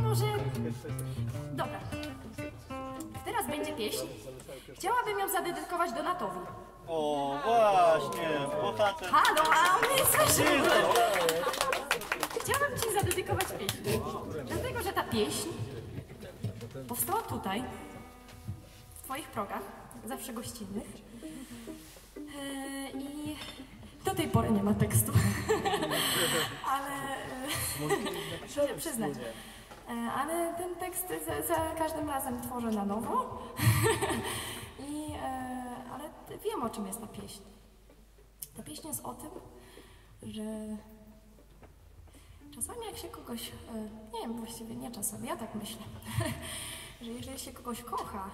może... Dobra. Teraz będzie pieśń. Chciałabym ją zadedykować Donatowi. O, właśnie, bohater. Halo, a on nie słyszy. Chciałabym ci zadedykować pieśń. Dlatego, że ta pieśń powstała tutaj, w twoich progach, zawsze gościnnych. I do tej pory nie ma tekstu. Ale muszę przyznać. Ale ten tekst za każdym razem tworzę na nowo. Ale wiem, o czym jest ta pieśń. Ta pieśń jest o tym, że czasami jak się kogoś, nie wiem, właściwie nie czasami, ja tak myślę, że jeżeli się kogoś kocha,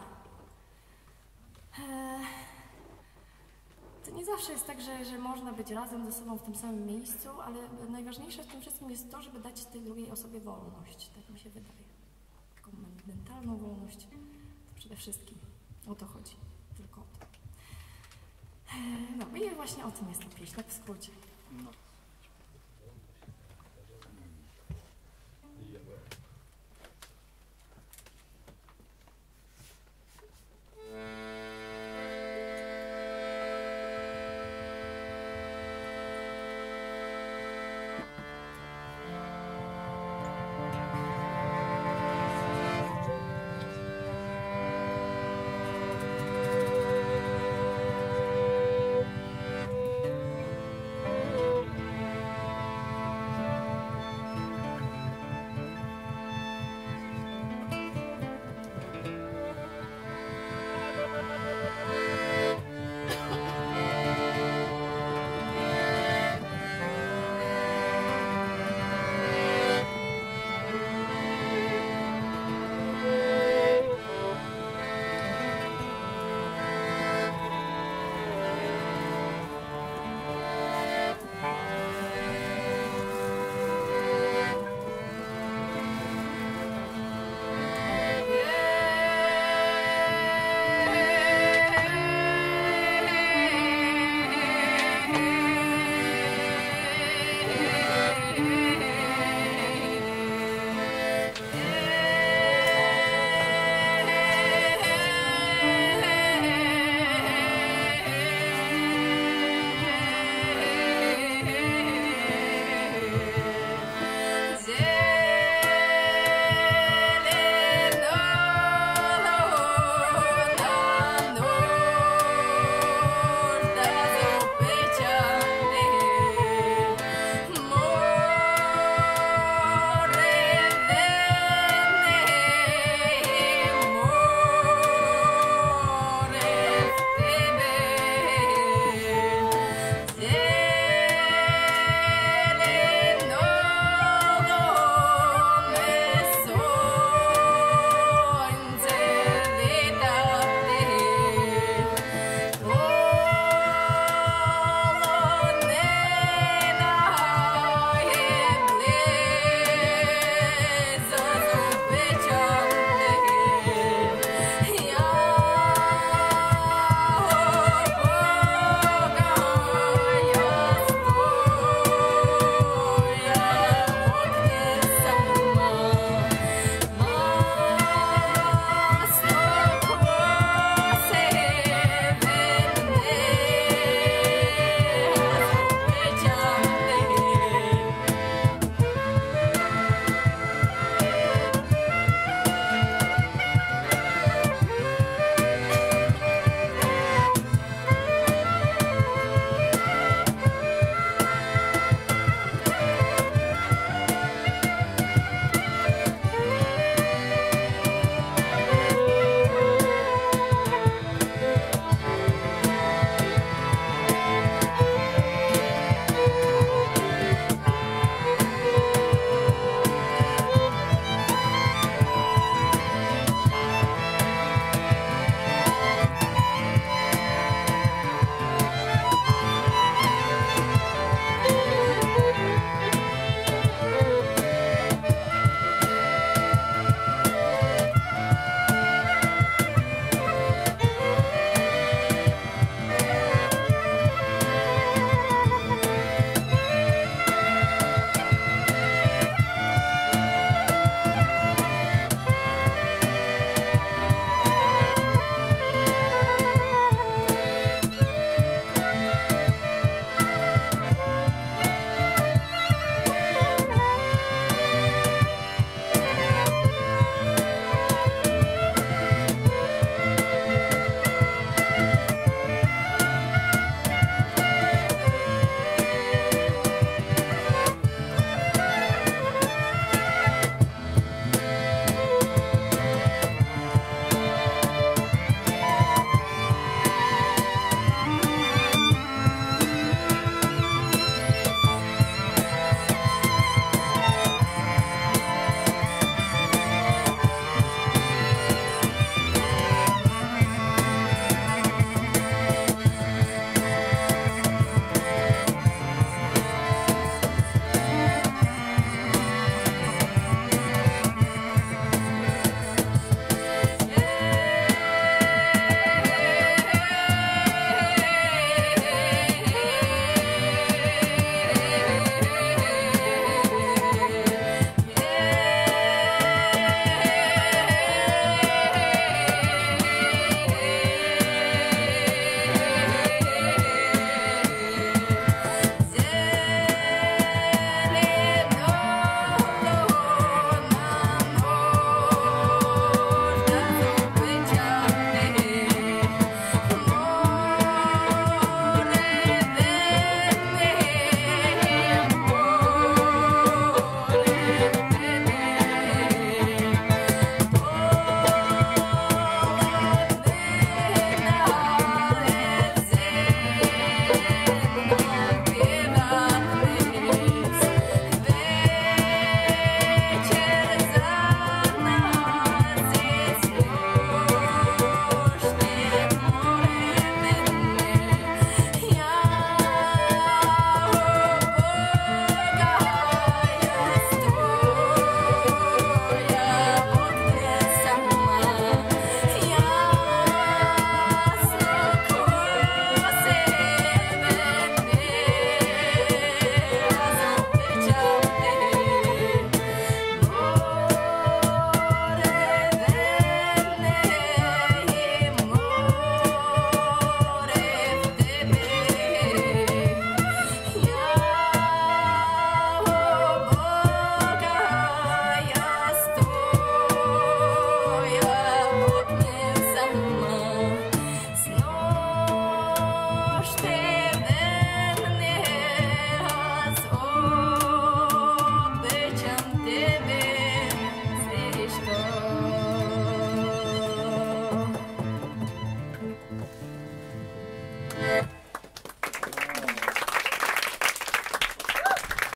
to nie zawsze jest tak, że można być razem ze sobą w tym samym miejscu, ale najważniejsze w tym wszystkim jest to, żeby dać tej drugiej osobie wolność, tak mi się wydaje. Taką mentalną wolność, to przede wszystkim o to chodzi, tylko o to. No i właśnie o tym jest ta pieśń, tak w skrócie. No.